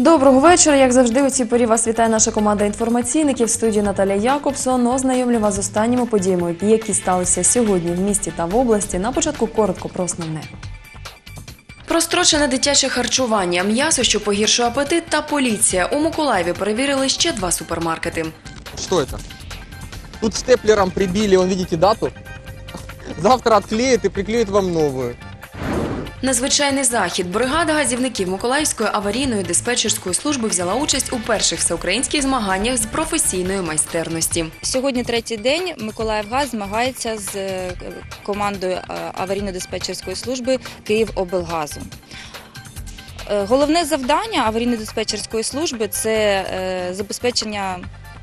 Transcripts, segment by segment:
Доброго вечора. Як завжди, у цій порі вас вітає наша команда інформаційників. В студії Наталя Якобсон. Ознайомлю вас з останніми подіями, які сталися сьогодні в місті та в області. На початку коротко про основне. Прострочене дитяче харчування, м'ясо, що погіршує апетит, та поліція. У Миколаєві перевірили ще 2 супермаркети. Что это? Тут степлером прибили, вон видите дату? Завтра отклеят и приклеят вам новую. Незвичайний захід. Бригада газівників Миколаївської аварійної диспетчерської служби взяла участь у перших всеукраїнських змаганнях з професійної майстерності. Сьогодні третій день Миколаївгаз змагається з командою аварійно-диспетчерської служби Київоблгазу. Головне завдання аварійно-диспетчерської служби – це забезпечення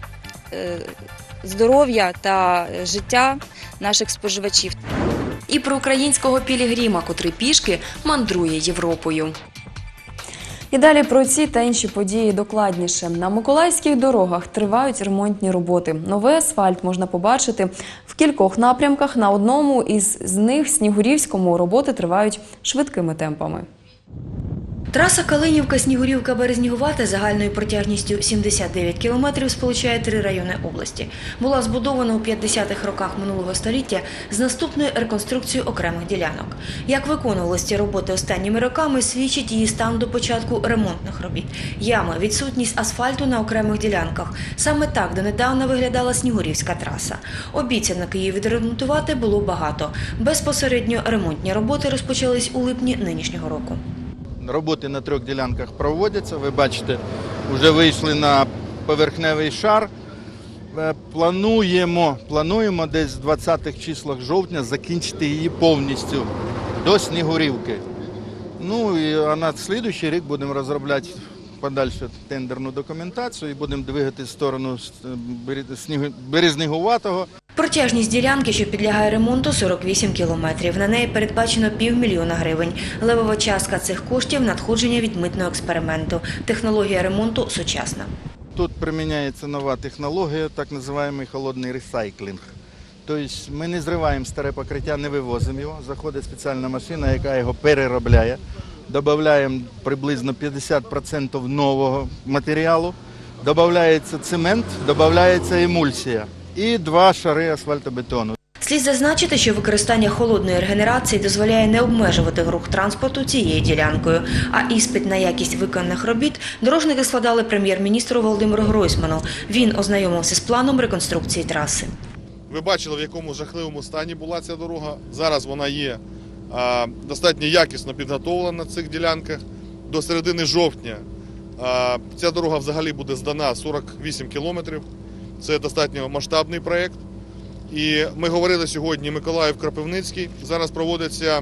здоров'я та життя наших споживачів. І про українського пілігрима, котрий пішки мандрує Європою. І далі про ці та інші події докладніше. На миколаївських дорогах тривають ремонтні роботи. Новий асфальт можна побачити в кількох напрямках. На одному із них, Снігурівському, роботи тривають швидкими темпами. Траса Калинівка-Снігурівка-Березнігувата загальною протяжністю 79 кілометрів сполучає 3 райони області. Була збудована у 50-х роках минулого століття з наступною реконструкцією окремих ділянок. Як виконувалися ці роботи останніми роками, свідчить її стан до початку ремонтних робіт. Ями, відсутність асфальту на окремих ділянках. Саме так донедавна виглядала Снігурівська траса. Обіцянок її відремонтувати було багато. Безпосередньо ремонтні роботи розпочались у липні нинішнього року. Роботи на 3 ділянках проводяться. Ви бачите, вже вийшли на поверхневий шар. Плануємо десь в 20-х числах жовтня закінчити її повністю до Снігурівки. Ну і на наступний рік будемо розробляти подальшу тендерну документацію і будемо двигати в сторону Березнігуватого. Протяжність ділянки, що підлягає ремонту, 48 кілометрів. На неї передбачено 500 000 гривень. Левова частка цих коштів – надходження від митного експерименту. Технологія ремонту сучасна. Тут приміняється нова технологія, так званий холодний ресайклінг. Тобто ми не зриваємо старе покриття, не вивозимо його. Заходить спеціальна машина, яка його переробляє. Додаємо приблизно 50% нового матеріалу. Додається цемент, додається емульсія. І 2 шари асфальтобетону. Слід зазначити, що використання холодної регенерації дозволяє не обмежувати рух транспорту цією ділянкою. А іспит на якість виконаних робіт дорожники складали прем'єр-міністру Володимиру Гройсману. Він ознайомився з планом реконструкції траси. Ви бачили, в якому жахливому стані була ця дорога. Зараз вона є достатньо якісно підготовлена на цих ділянках. До середини жовтня ця дорога взагалі буде здана 48 кілометрів. Це достатньо масштабний проєкт. І ми говорили сьогодні Миколаїв-Кропивницький. Зараз проводиться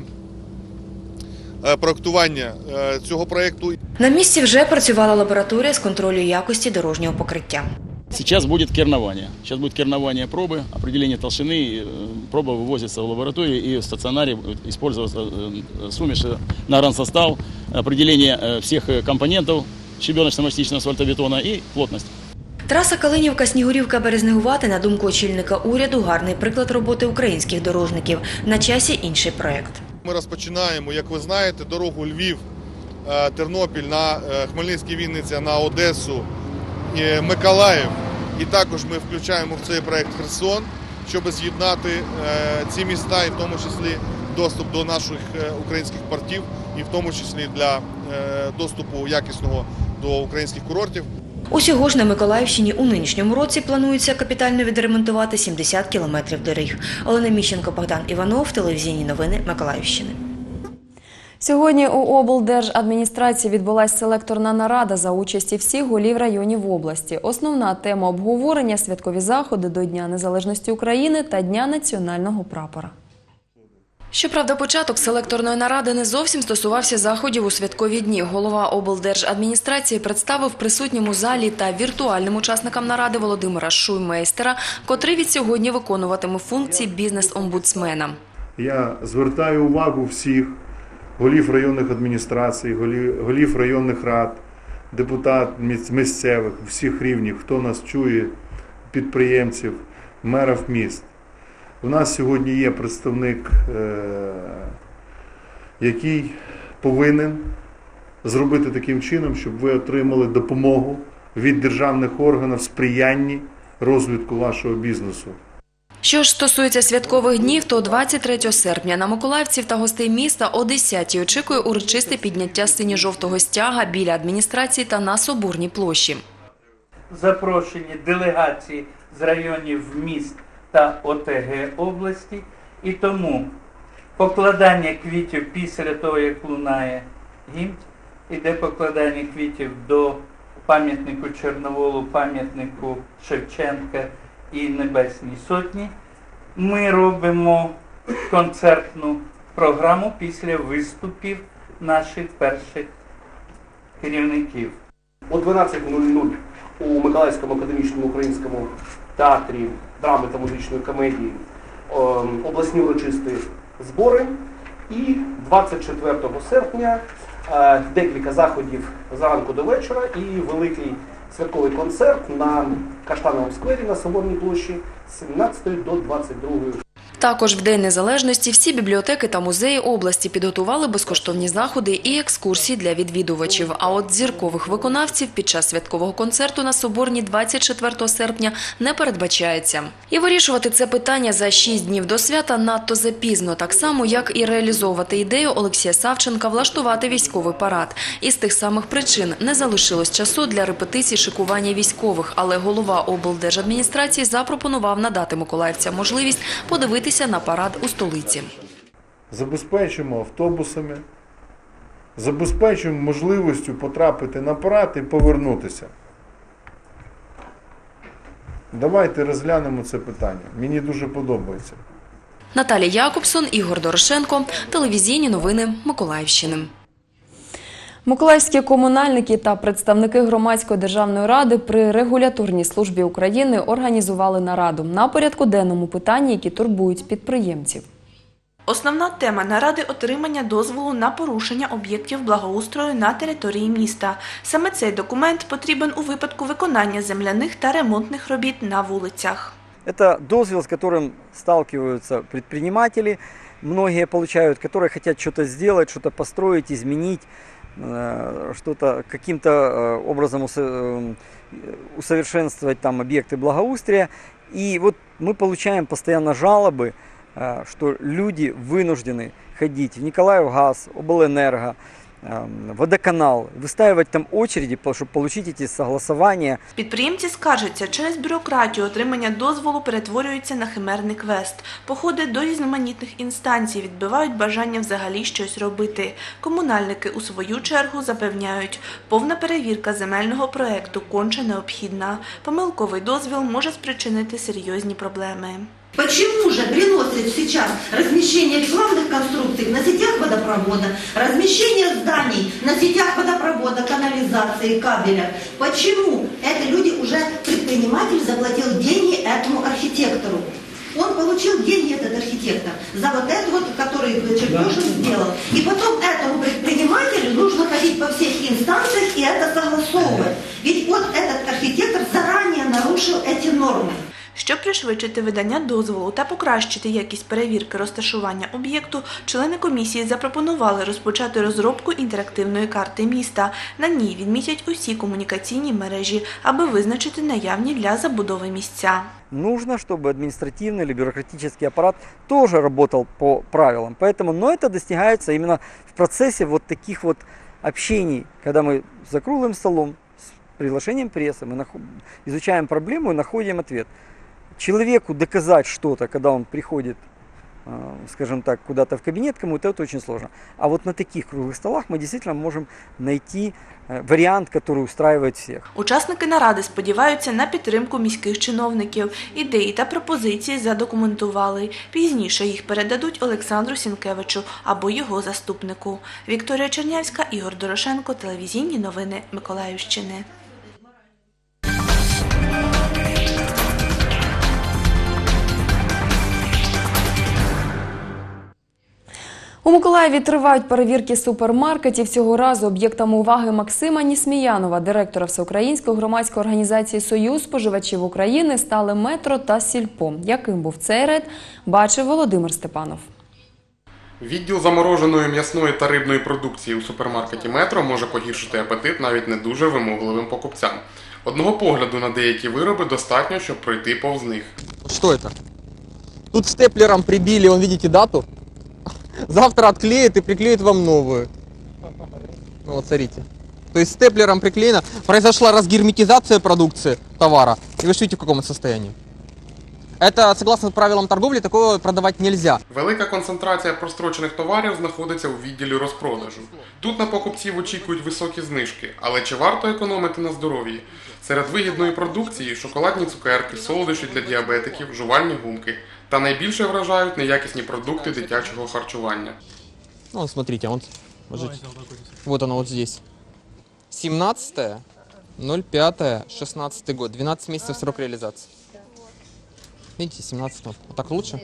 проєктування цього проєкту. На місці вже працювала лабораторія з контролю якості дорожнього покриття. Сейчас будет кернование. Сейчас будет кернование пробы, определение толщины. Проба вывозится в лабораторию и в стационаре используется сумеш на гранд-состав, определение всех компонентов щебеночно-мастичного асфальтобетона и плотность. Траса Калинівка-Снігурівка-Березнігувата, на думку очільника уряду, гарний приклад роботи українських дорожників. На часі інший проєкт. Ми розпочинаємо, як ви знаєте, дорогу Львів-Тернопіль на Хмельницький-Вінниця, на Одесу, Миколаїв. І також ми включаємо в цей проєкт Херсон, щоб з'єднати ці міста, і в тому числі доступ до наших українських портів, і в тому числі для доступу якісного до українських курортів. Усього ж на Миколаївщині у нинішньому році планується капітально відремонтувати 70 кілометрів доріг. Олена Міщенко, Богдан Іванов, телевізійні новини Миколаївщини. Сьогодні у облдержадміністрації відбулася селекторна нарада за участі всіх голів районів області. Основна тема обговорення – святкові заходи до Дня незалежності України та Дня національного прапора. Щоправда, початок селекторної наради не зовсім стосувався заходів у святкові дні. Голова облдержадміністрації представив присутнім у залі та віртуальним учасникам наради Володимира Шуймейстера, котрий від сьогодні виконуватиме функції бізнес-омбудсмена. Я звертаю увагу всіх голів районних адміністрацій, голів районних рад, депутатів місцевих, всіх рівнів, хто нас чує, підприємців, мерів міст. У нас сьогодні є представник, який повинен зробити таким чином, щоб ви отримали допомогу від державних органів в сприянні розвитку вашого бізнесу. Що ж стосується святкових днів, то 23 серпня на миколаївців та гостей міста о 10-й очікує урочисте підняття синьо-жовтого стяга біля адміністрації та на Соборній площі. Запрошені делегації з районів міст та ОТГ області, і тому покладання квітів після того, як лунає гімн, іде покладання квітів до пам'ятнику Чорноволу, пам'ятнику Шевченка і Небесній Сотні. Ми робимо концертну програму після виступів наших перших керівників. О 12:00 у Миколаївському академічному українському театрі драми та музичної комедії обласні урочисті збори. І 24 серпня декілька заходів зранку до вечора і великий святковий концерт на Каштановому сквері на Соборній площі з 17 до 22. Також в День Незалежності всі бібліотеки та музеї області підготували безкоштовні заходи і екскурсії для відвідувачів. А от зіркових виконавців під час святкового концерту на Соборній 24 серпня не передбачається. І вирішувати це питання за 6 днів до свята надто запізно, так само, як і реалізовувати ідею Олексія Савченка влаштувати військовий парад. Із тих самих причин не залишилось часу для репетицій шикування військових, але голова облдержадміністрації запропонував надати миколаївцям можливість подивитися на парад у столиці. Забезпечимо автобусами, забезпечимо можливістю потрапити на парад і повернутися. Давайте розглянемо це питання. Мені дуже подобається. Наталія Якобсон, Ігор Дорошенко. Телевізійні новини Миколаївщини. Миколаївські комунальники та представники Громадської державної ради при регуляторній службі України організували нараду на порядку денному питання, які турбують підприємців. Основна тема наради – отримання дозволу на порушення об'єктів благоустрою на території міста. Саме цей документ потрібен у випадку виконання земляних та ремонтних робіт на вулицях. Это дозвол, с которым сталкиваются предприниматели, многие получают, которые хотят что-то сделать, что-то построить, изменить, что-то каким-то образом усовершенствовать там объекты благоустрия. И вот мы получаем постоянно жалобы, что люди вынуждены ходить в Николаевгаз, Обленерго, водоканал, выстаивать там очереди, щоб отримати ці согласування. Підприємці скаржаться, через бюрократію отримання дозволу перетворюється на химерний квест. Походи до різноманітних інстанцій відбивають бажання взагалі щось робити. Комунальники у свою чергу запевняють, повна перевірка земельного проекту конче необхідна. Помилковий дозвіл може спричинити серйозні проблеми. Почему же приносят сейчас размещение рекламных конструкций на сетях водопровода, размещение зданий на сетях водопровода, канализации, кабеля? Почему? Это люди уже, предприниматель заплатил деньги этому архитектору. Он получил деньги, этот архитектор, за вот это вот, который чертеж сделал. И потом этому предпринимателю нужно ходить по всех инстанциях и это согласовывать. Ведь вот этот архитектор заранее нарушил эти нормы. Щоб пришвидшити видання дозволу та покращити якість перевірки розташування об'єкту, члени комісії запропонували розпочати розробку інтерактивної карти міста. На ній відмітять усі комунікаційні мережі, аби визначити наявні для забудови місця. Нужно, чтобы административный или бюрократический аппарат тоже работал по правилам. Поэтому, но это достигается именно в процессе вот таких вот общений, когда мы за круглым столом с приглашением прессы, мы изучаем проблему и находим ответ. Человеку доказать что-то, когда он приходит, скажем так, куда-то в кабинет кому-то, это очень сложно. А вот на таких круглых столах мы действительно можем найти варіант, який устраиває всіх. Учасники наради сподіваються на підтримку міських чиновників. Ідеї та пропозиції задокументували. Пізніше їх передадуть Олександру Сінкевичу або його заступнику. Вікторія Чернявська, Ігор Дорошенко, телевізійні новини Миколаївщини. У Миколаєві тривають перевірки супермаркетів. Цього разу об'єктом уваги Максима Нісміянова, директора Всеукраїнської громадської організації «Союз споживачів України», стали Метро та Сільпо. Яким був цей рейд, бачив Володимир Степанов. Відділ замороженої м'ясної та рибної продукції у супермаркеті «Метро» може погіршити апетит навіть не дуже вимогливим покупцям. Одного погляду на деякі вироби достатньо, щоб пройти повз них. Что это? Тут степлером прибили, вон видите дату. Завтра отклеит и приклеит вам новую. Ну, вот смотрите. То есть степлером приклеено. Произошла разгерметизация продукции, товара. И вы видите, в каком это состоянии. Это, согласно правилам торговли, такое продавать нельзя. Велика концентрація прострочених товарів знаходиться у відділі розпродажу. Тут на покупців очікують високі знижки, але чи варто економити на здоров'ї? Серед вигідної продукції – шоколадні цукерки, солодощі для діабетиків, жувальні гумки. Та найбільше вражають неякісні продукти дитячого харчування. Ну, смотрите, вот оно вот здесь. 17.05.16 год, 12 месяцев срок реализации. Видите, 17 год. Вот так лучше?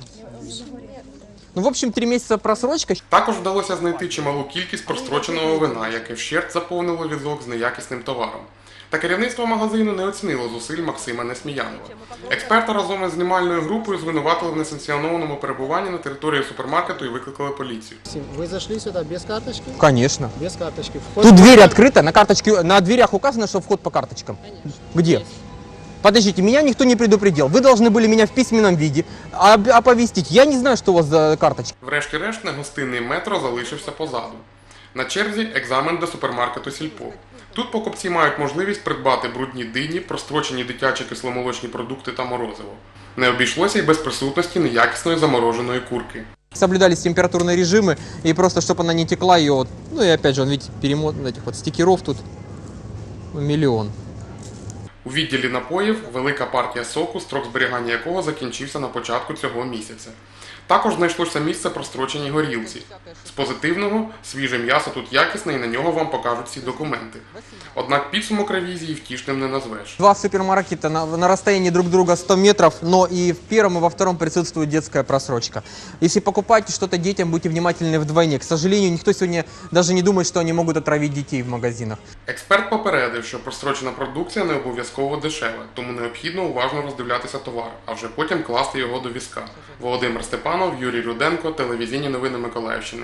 Ну, в общем, 3 месяца просрочка. Також вдалося знайти чималу кількість простроченого вина, яке вщерть заповнило візок з неякісним товаром. Та керівництво магазину не оцінило зусиль Максима Несміянова. Експерта разом із знімальною групою звинуватили в несанкціонованому перебуванні на території супермаркету і викликали поліцію. Вы зашли сюда без карточки? Конечно. Без карточки. Вход Тут дверь открыта, на карточке, на дверях указано, что вход по карточкам. Где? Подождите, меня никто не предупредил. Вы должны были меня в письменном виде оповестить. Я не знаю, что у вас за карточка. Врешті-решт, негостинний «Метро» залишився позаду. На черзі екзамен до супермаркету «Сільпо». Тут покупці мають можливість придбати брудні дині, прострочені дитячі кисломолочні продукти та морозиво. Не обійшлося й без присутності неякісної замороженої курки. Соблюдались температурные режимы, и просто, чтобы она не текла, ее вот, ну и опять же, видите, перемот этих вот стикеров тут миллион. У відділі напоїв велика партія соку, строк зберігання якого закінчився на початку цього місяця. Також знайшлося місце простроченій горілці. З позитивного – свіже м'ясо тут якісне і на нього вам покажуть всі документи. Однак підсумок ревізії втішним не назвеш. Два супермаркета на расстоянии друг друга 100 метров, но и в первом, и во втором присутствует детская просрочка. Если покупаете что-то детям, будьте внимательны вдвойне. К сожалению, никто сегодня даже не думает, что они могут отравить детей в магазинах. Експерт попередив, що прострочена продукція не обов'язково дешева, тому необхідно уважно роздивлятися товар, а вже потім класти його до візка. Володимир Степанов, Юрій Руденко, телевізійні новини Миколаївщини.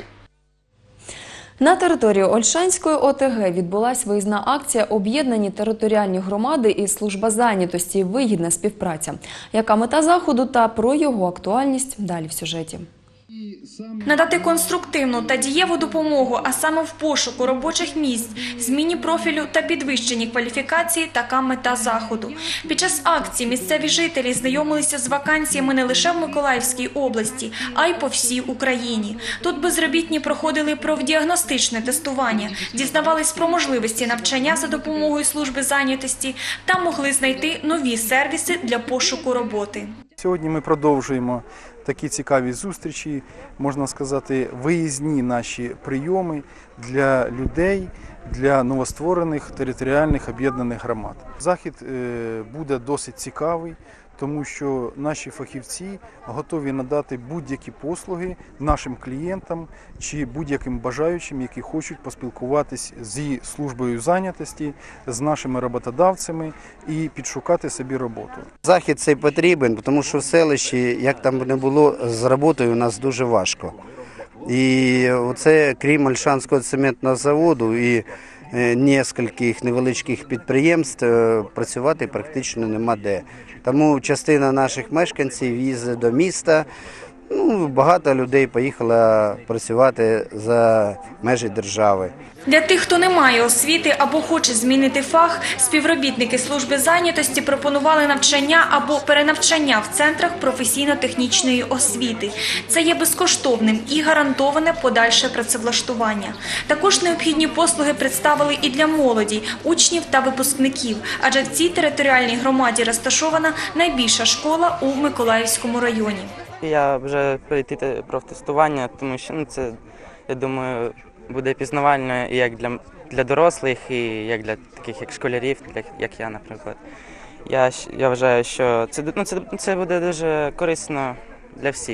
На території Ольшанської ОТГ відбулась виїзна акція «Об'єднані територіальні громади» і служба зайнятості «Вигідна співпраця». Яка мета заходу та про його актуальність – далі в сюжеті. Надати конструктивну та дієву допомогу, а саме в пошуку робочих місць, зміні профілю та підвищенні кваліфікації – така мета заходу. Під час акції місцеві жителі знайомилися з вакансіями не лише в Миколаївській області, а й по всій Україні. Тут безробітні проходили профдіагностичне тестування, дізнавались про можливості навчання за допомогою служби зайнятості та могли знайти нові сервіси для пошуку роботи. Сьогодні ми продовжуємо такі цікаві зустрічі, можна сказати, виїзні наші прийоми для людей, для новостворених територіальних об'єднаних громад. Захід буде досить цікавий, тому що наші фахівці готові надати будь-які послуги нашим клієнтам чи будь-яким бажаючим, які хочуть поспілкуватись зі службою зайнятості, з нашими роботодавцями і підшукати собі роботу. Захід цей потрібен, тому що в селищі, як там не було, з роботою у нас дуже важко. І оце, крім Ольшанського цементного заводу і кількох невеличких підприємств, працювати практично нема де. Тому частина наших мешканців їздить до міста, багато людей поїхало працювати за межі держави. Для тих, хто не має освіти або хоче змінити фах, співробітники служби зайнятості пропонували навчання або перенавчання в центрах професійно-технічної освіти. Це є безкоштовним і гарантоване подальше працевлаштування. Також необхідні послуги представили і для молоді, учнів та випускників, адже в цій територіальній громаді розташована найбільша школа у Миколаївському районі. Я вже пройти профтестування, тому що це, я думаю, буде пізнавально і як для дорослих, і як для таких як школярів, як я, наприклад. Я вважаю, що це буде дуже корисно для всіх.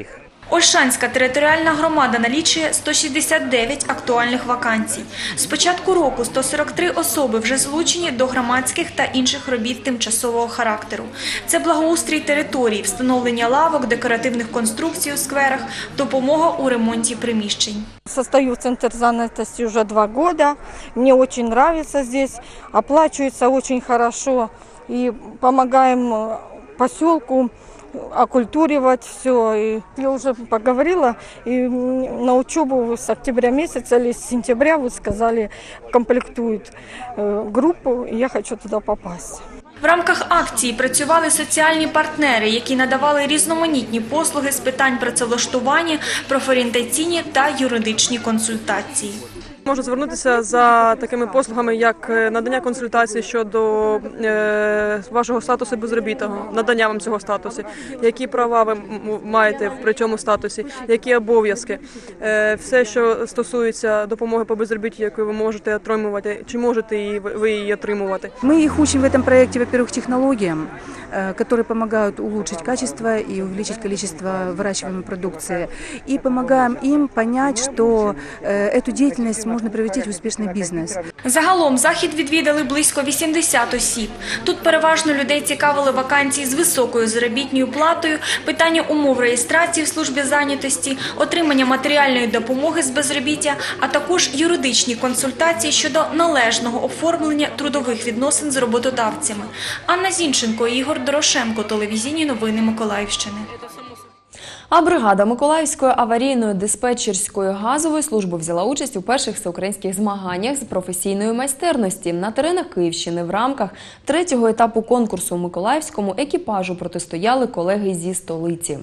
Ольшанська територіальна громада налічує 169 актуальних вакансій. З початку року 143 особи вже залучені до громадських та інших робіт тимчасового характеру. Це благоустрій територій, встановлення лавок, декоративних конструкцій у скверах, допомога у ремонті приміщень. Состою в центр занятости уже 2 года. Мне очень нравится здесь, оплачивается очень хорошо и помогаем поселку окультуривать все. И я уже поговорила, и на учебу с октября месяца или с сентября, вы сказали, комплектуют группу, и я хочу туда попасть. В рамках акції працювали соціальні партнери, які надавали різноманітні послуги з питань працевлаштування, профорієнтаційні та юридичні консультації. Можна звернутися за такими послугами, як надання консультацій щодо вашого статусу безробітного, надання вам цього статусу, які права ви маєте при цьому статусі, які обов'язки, все, що стосується допомоги по безробіттю, яку ви можете отримувати, чи можете ви її отримувати. Мы их учим в этом проекте, во-первых, технологиям, которые помогают улучшить качество и увеличить количество выращиваемой продукции, и помогаем им понять, что эту деятельность можна превратити в успішний бізнес. Загалом захід відвідали близько 80 осіб. Тут переважно людей цікавили вакансії з високою заробітною платою, питання умов реєстрації в службі зайнятості, отримання матеріальної допомоги з безробіття, а також юридичні консультації щодо належного оформлення трудових відносин з роботодавцями. Анна Зінченко, Ігор Дорошенко, телевізійні новини Миколаївщини. А бригада Миколаївської аварійної диспетчерської газової служби взяла участь у перших всеукраїнських змаганнях з професійної майстерності на теренах Київщини. В рамках 3-го етапу конкурсу миколаївському екіпажу протистояли колеги зі столиці.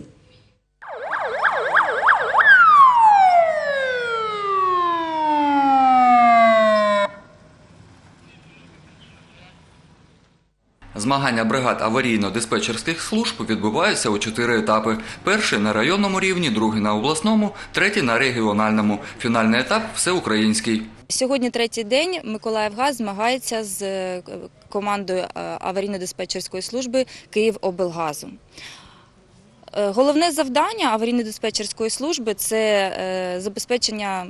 Змагання бригад аварійно-диспетчерських служб відбуваються у 4 етапи. Перший – на районному рівні, другий – на обласному, третій – на регіональному. Фінальний етап – всеукраїнський. Сьогодні 3-й день Миколаївгаз змагається з командою аварійно-диспетчерської служби Київоблгазу. Головне завдання аварійно-диспетчерської служби – це забезпечення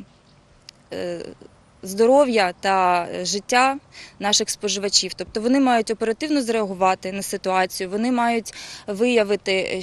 здоров'я та життя наших споживачів. Тобто вони мають оперативно зреагувати на ситуацію, вони мають виявити,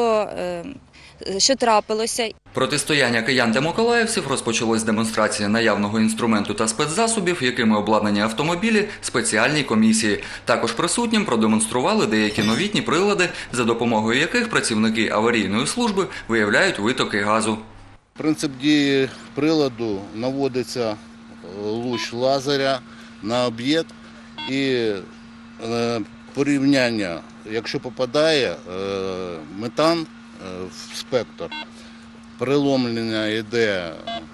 що трапилося. Протистояння киян для миколаївців розпочалось з демонстрації наявного інструменту та спецзасобів, якими обладнані автомобілі, спеціальні комісії. Також присутнім продемонстрували деякі новітні прилади, за допомогою яких працівники аварійної служби виявляють витоки газу. Принцип дії приладу – наводиться луч лазеря на об'єкт і порівняння, якщо попадає метан в спектр, переломлення йде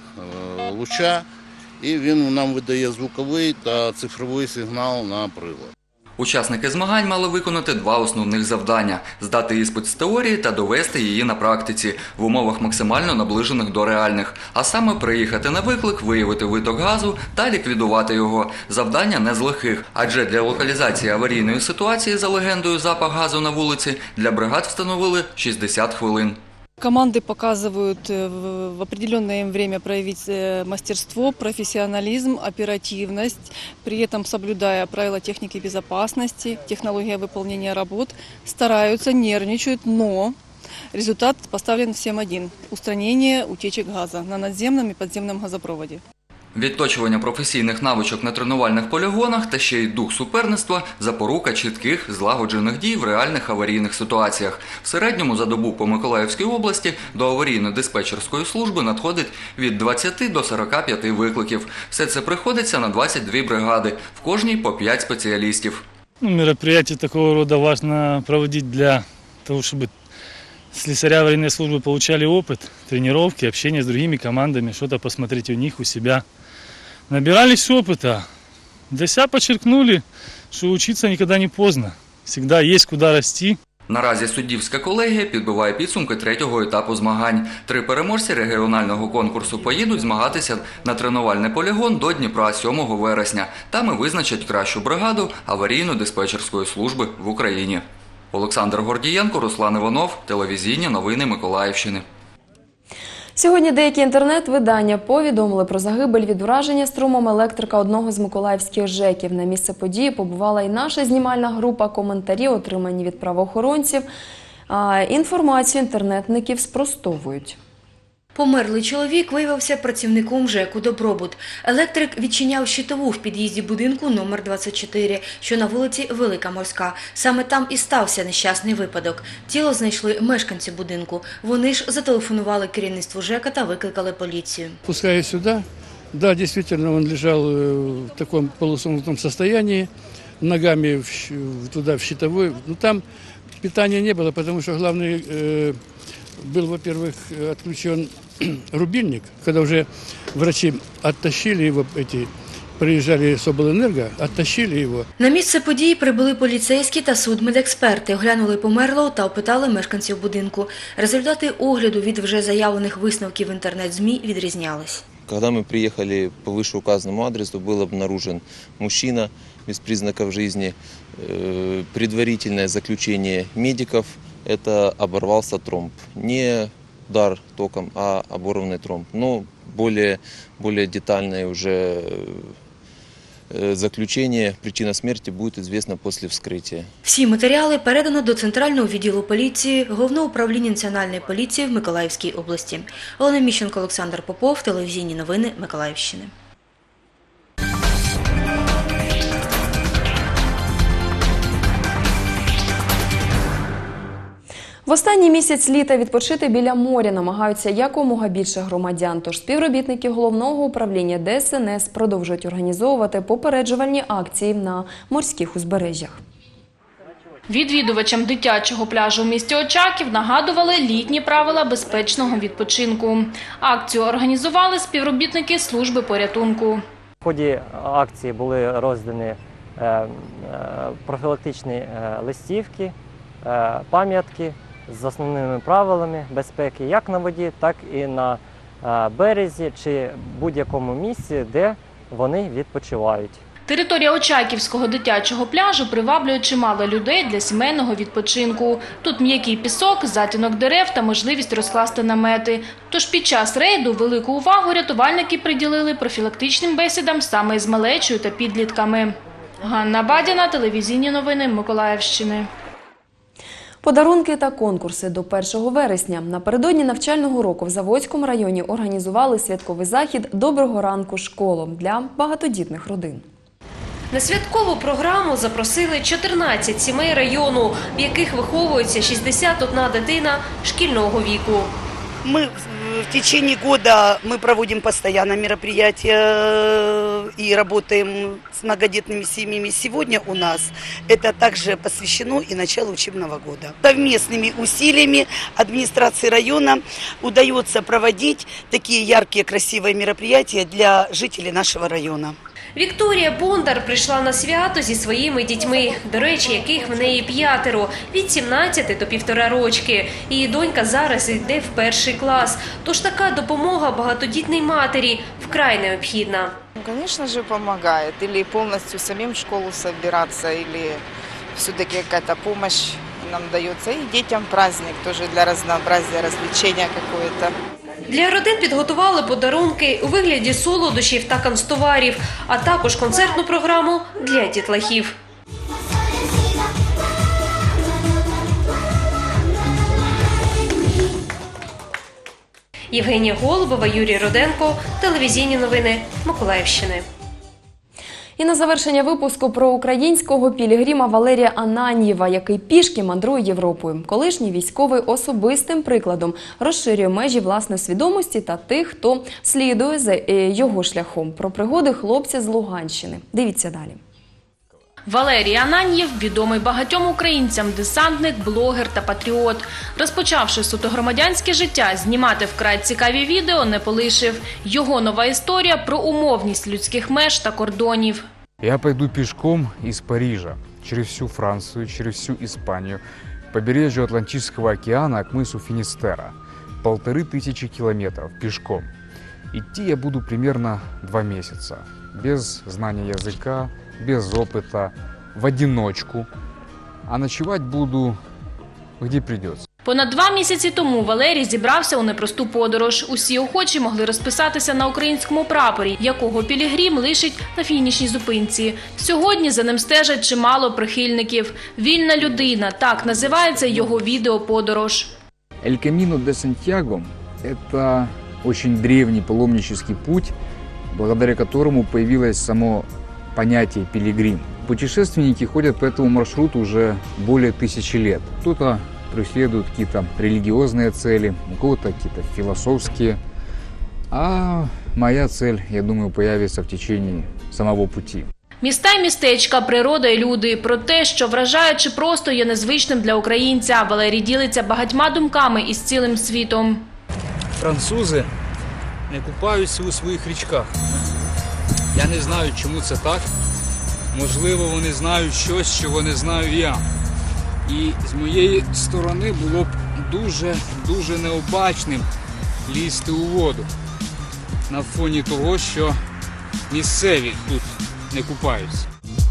луча і він нам видає звуковий та цифровий сигнал на прилад. Учасники змагань мали виконати 2 основних завдання – здати іспит з теорії та довести її на практиці в умовах максимально наближених до реальних. А саме приїхати на виклик, виявити виток газу та ліквідувати його. Завдання не з легких, адже для локалізації аварійної ситуації за легендою запах газу на вулиці для бригад встановили 60 хвилин. Команды показывают в определенное им время проявить мастерство, профессионализм, оперативность, при этом соблюдая правила техники безопасности, технология выполнения работ, стараются, нервничают, но результат поставлен всем один – устранение утечек газа на надземном и подземном газопроводе. Відточування професійних навичок на тренувальних полігонах та ще й дух суперництва – запорука чітких, злагоджених дій в реальних аварійних ситуаціях. В середньому за добу по Миколаївській області до аварійно-диспетчерської служби надходить від 20 до 45 викликів. Все це приходиться на 22 бригади, в кожній по 5 спеціалістів. Мероприятие такого рода важно проводить для того, чтобы слесаря аварийной службы получали опыт, тренировки, общение с другими командами, что-то посмотреть у них, у себя. Набирались опыта, для себя подчеркнули, что учиться никогда не поздно, всегда есть куда расти. Наразі суддівська колегія підбиває підсумки 3-го етапу змагань. 3 переможці регіонального конкурсу поїдуть змагатися на тренувальний полігон до Дніпра 7 вересня. Там і визначать кращу бригаду аварійно-диспетчерської служби в Україні. Олександр Гордієнко, Руслан Іванов, телевізійні новини Миколаївщини. Сьогодні деякі інтернет-видання повідомили про загибель від ураження струмом електрика одного з миколаївських ЖЕКів. На місце події побувала і наша знімальна група. Коментарі, отримані від правоохоронців, інформацію інтернетників спростовують. Померлий чоловік виявився працівником ЖЕКу «Добробут». Електрик відчиняв щитову в під'їзді будинку номер 24, що на вулиці Велика Морська. Саме там і стався нещасний випадок. Тіло знайшли мешканці будинку. Вони ж зателефонували керівництву ЖЕКа та викликали поліцію. Пускаю сюда. Да, действительно, он лежал в таком полусогнутом состоянии, ногами туда в щитовой. Но там питания не было, потому что главный был, во-первых, отключен рубильник, когда уже врачи оттащили его, приїжджали з обленерго, оттащили його. На місце події прибули поліцейські та судмедексперти, оглянули померлого та опитали мешканців будинку. Результати огляду від вже заявлених висновків інтернет-ЗМІ відрізнялись. Когда мы приехали по вышеуказанному адресу, был обнаружен мужчина без признаков жизни. Предварительное заключение медиков – это оборвался тромб. Не удар током, а оборванный тромб. Но более детальное уже заключение, причина смерти будет известна после вскрытия. Всі матеріали передано до Центрального відділу поліції Головного управління Національної поліції в Миколаївській області. Олена Міщенко, Олександр Попов, телевізійні новини Миколаївщини. В останній місяць літа відпочити біля моря намагаються якомога більше громадян. Тож співробітники Головного управління ДСНС продовжують організовувати попереджувальні акції на морських узбережжях. Відвідувачам дитячого пляжу в місті Очаків нагадували літні правила безпечного відпочинку. Акцію організували співробітники служби порятунку. В ході акції були роздані профілактичні листівки, пам'ятки з основними правилами безпеки як на воді, так і на березі чи будь-якому місці, де вони відпочивають. Територія Очаківського дитячого пляжу приваблює чимало людей для сімейного відпочинку. Тут м'який пісок, затінок дерев та можливість розкласти намети. Тож під час рейду велику увагу рятувальники приділили профілактичним бесідам саме із малечою та підлітками. Ганна Бадіна, телевізійні новини Миколаївщини. Подарунки та конкурси до 1 вересня. Напередодні навчального року в Заводському районі організували святковий захід «Доброго ранку, школо» для багатодітних родин. На святкову програму запросили 14 сімей району, в яких виховується 61 дитина шкільного віку. В течение года мы проводим постоянно мероприятия и работаем с многодетными семьями. Сегодня у нас это также посвящено и началу учебного года. Совместными усилиями администрации района удается проводить такие яркие, красивые мероприятия для жителей нашего района. Вікторія Бондар прийшла на свято зі своїми дітьми, до речі, яких в неї 5, від 17 до 1,5 рочки. Її донька зараз йде в 1 клас. Тож така допомога багатодітній матері вкрай необхідна. Конечно же, помогает. Или полностью самим в школу собираться, или все-таки какая-то помощь нам дается. И детям праздник тоже для разнообразия, развлечения какое-то. Для родин підготували подарунки у вигляді солодощів та канцтоварів, а також концертну програму для дітлахів. Євгенія Голубова, Юрій Руденко, телевізійні новини Миколаївщини. І на завершення випуску про українського пілігрима Валерія Ананьєва, який пішки мандрує Європою. Колишній військовий особистим прикладом розширює межі власної свідомості та тих, хто слідує за його шляхом. Про пригоди хлопця з Луганщини. Дивіться далі. Валерій Ананьєв – відомий багатьом українцям десантник, блогер та патріот. Розпочавши суто громадянське життя, знімати вкрай цікаві відео не полишив. Його нова історія про умовність людських меж та кордонів. Я пойду пешком из Парижа, через всю Францию, через всю Испанию, по побережью Атлантического океана к мысу Финистерра. 1500 километров пешком. Идти я буду примерно 2 месяца, без знания языка, без опыта, в одиночку, а ночевать буду где придется. Понад 2 місяці тому Валерій зібрався у непросту подорож. Усі охочі могли розписатися на українському прапорі, якого пілігрім лишить на фінішній зупинці. Сьогодні за ним стежать чимало прихильників. «Вільна людина» – так називається його відеоподорож. El Camino de Santiago – это очень древний паломнический путь, благодаря которому появилось само понятие «пилигрим». Путешественники ходят по этому маршруту уже более 1000 лет. Кто-то преследует какие-то религиозные цели, у кого-то какие-то философские. А моя цель, я думаю, появится в течение самого пути. Міста й містечка, природа і люди. Про те, що вражає чи просто є незвичним для українця, Валерій ділиться багатьма думками із цілим світом. Французи не купаються у своїх річках. Я не знаю, чому це так. Можливо, вони знають щось, чого не знаю я. І з моєї сторони було б дуже необачним лізти у воду на фоні того, що місцеві тут не купаються.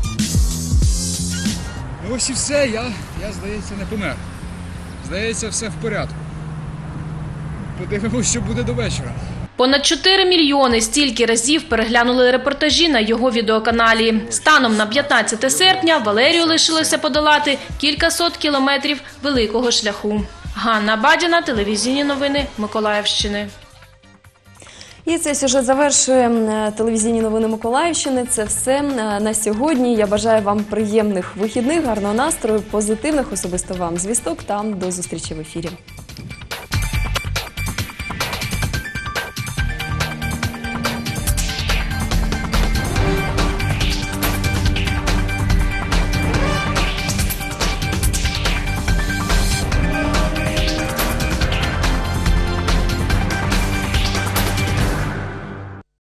Ну ось і все, я, здається, не помер. Здається, все в порядку. Подивимось, що буде до вечора. Понад 4 мільйони стільки разів переглянули репортажі на його відеоканалі. Станом на 15 серпня Валерію лишилося подолати кількасот кілометрів великого шляху. Ганна Бадіна, телевізійні новини Миколаївщини. І цей сюжет завершує телевізійні новини Миколаївщини. Це все на сьогодні. Я бажаю вам приємних вихідних, гарного настрою, позитивних особисто вам звісток та до зустрічі в ефірі.